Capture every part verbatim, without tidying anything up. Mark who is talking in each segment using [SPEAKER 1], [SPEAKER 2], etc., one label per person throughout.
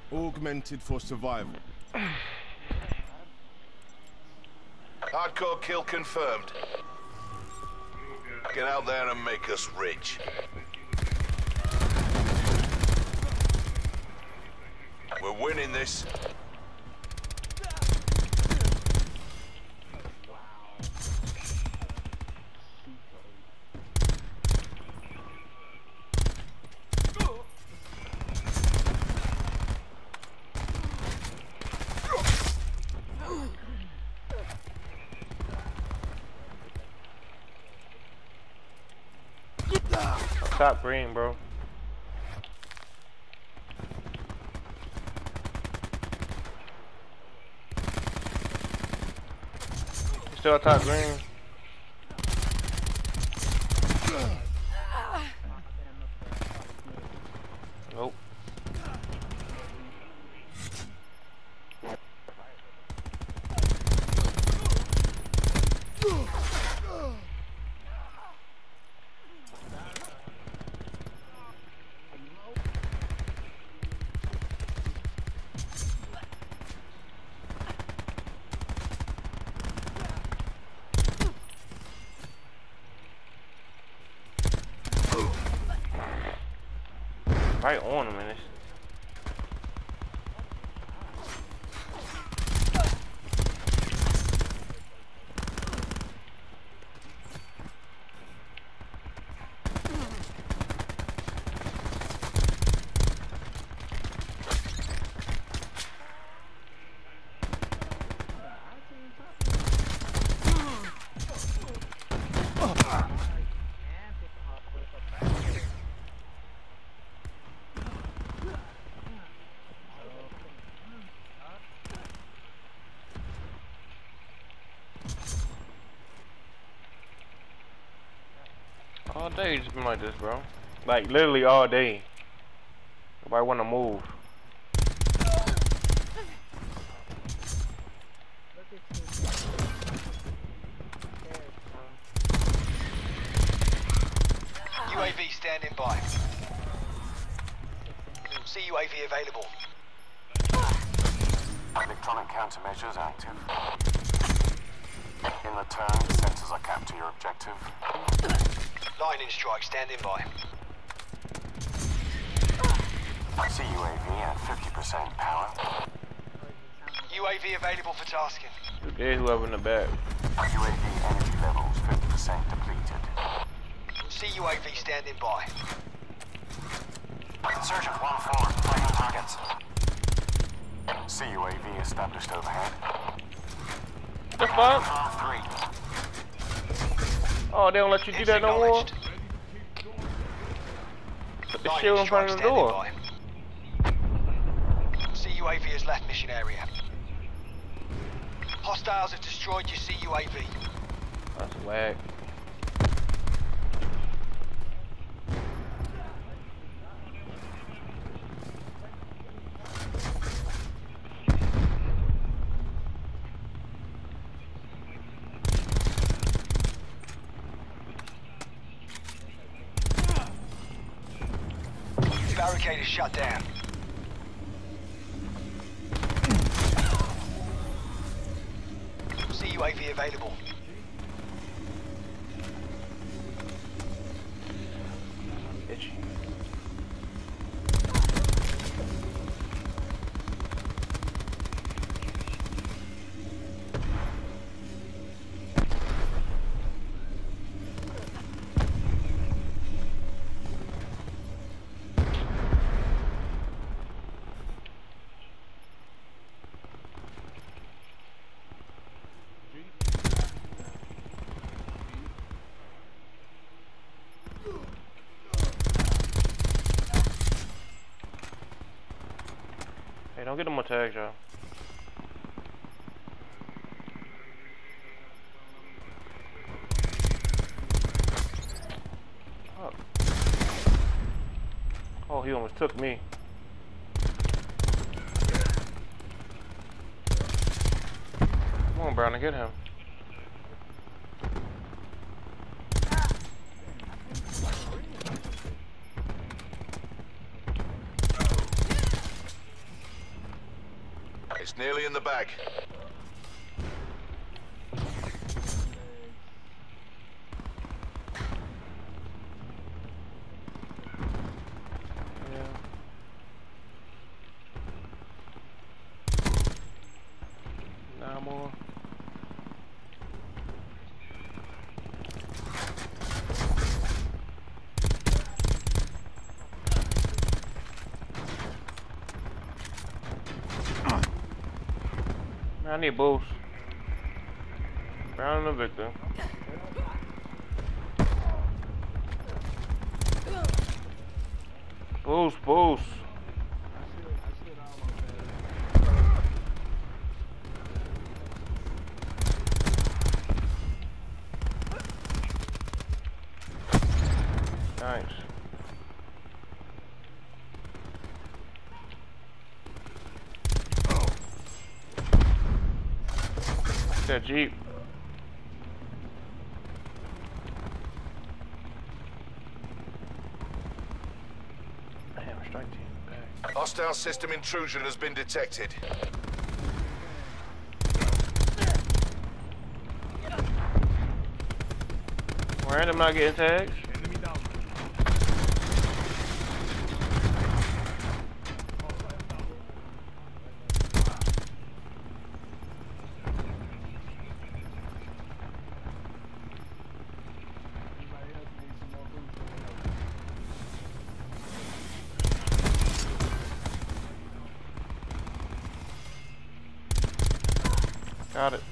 [SPEAKER 1] Augmented for survival.
[SPEAKER 2] Hardcore kill confirmed. Get out there and make us rich. We're winning this.
[SPEAKER 3] Top green, bro. Still top green. Nope. Right on him, man. All day it's been like this, bro. Like literally all day. Nobody wanna move.
[SPEAKER 4] U A V standing by. C U A V available.
[SPEAKER 5] Electronic countermeasures active. In return, sensors are capped to your objective.
[SPEAKER 4] Lightning strike standing by.
[SPEAKER 5] C U A V at fifty percent power.
[SPEAKER 4] U A V available for tasking.
[SPEAKER 3] There's whoever in the back.
[SPEAKER 5] U A V energy levels fifty percent depleted.
[SPEAKER 4] C U A V standing by.
[SPEAKER 5] Insurgent one four, flanking targets. C U A V established overhead.
[SPEAKER 3] The fuck?
[SPEAKER 5] three.
[SPEAKER 3] Oh, they don't let you do that no more? Put the shield in front of the door.
[SPEAKER 4] C U A V has left mission area. Hostiles have destroyed your C U A V.
[SPEAKER 3] That's whack.
[SPEAKER 4] Barricade is shut down. C U A V available.
[SPEAKER 3] Itchy. Hey, don't get them more tags, y'all. Oh. Oh, he almost took me. Come on, Brown, to get him.
[SPEAKER 2] It's nearly in the bag.
[SPEAKER 3] Nine more. I need boost. Brown and the victim. Boost, boost. Nice. That Jeep. Damn, strike team back.
[SPEAKER 2] Hostile system intrusion has been detected.
[SPEAKER 3] Where am I getting tags? Got it.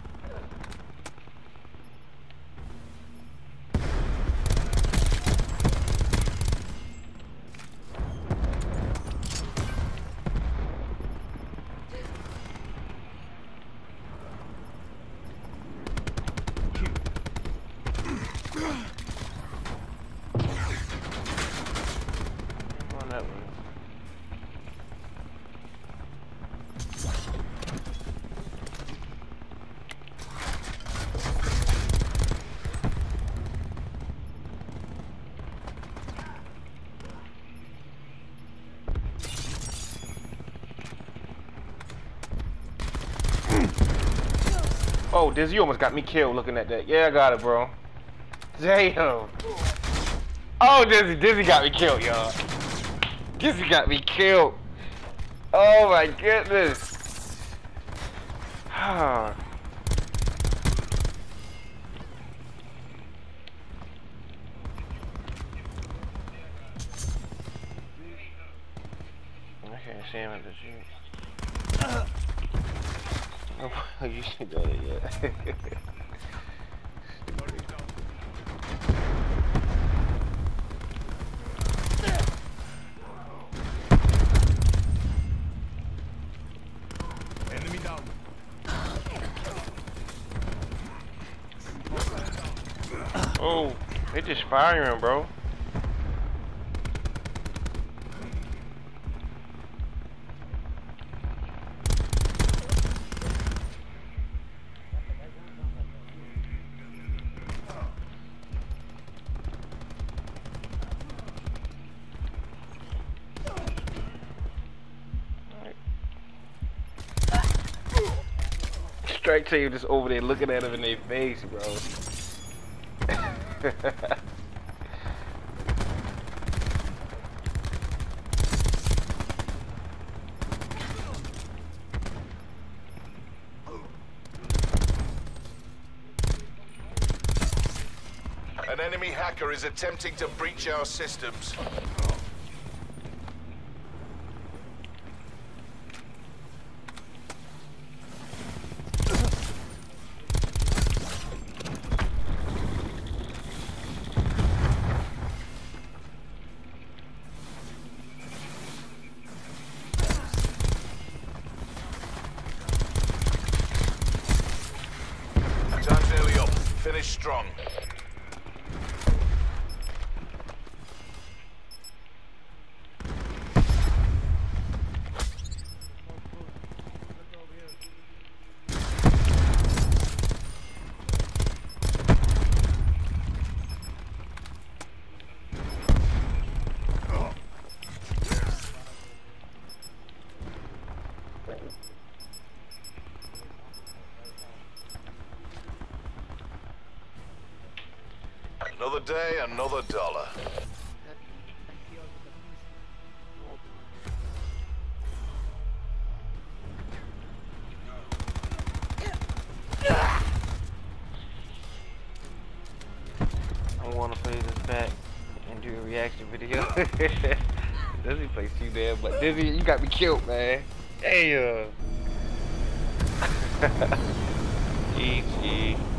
[SPEAKER 3] On that one. Oh, Dizzy, you almost got me killed looking at that. Yeah, I got it, bro. Damn. Oh, Dizzy, Dizzy got me killed, y'all. Dizzy got me killed. Oh my goodness. Ah. I can't see him at the Jeep. Oh, you should do it yet.
[SPEAKER 1] Enemy down.
[SPEAKER 3] Oh, they just firing, bro. Strike team just over there looking at him in their face, bro.
[SPEAKER 2] An enemy hacker is attempting to breach our systems. Time's nearly up. Finish strong. day, another dollar.
[SPEAKER 3] I want to play this back and do a reaction video. Dizzy plays too damn, but Dizzy, you got me killed, man. Damn. G G.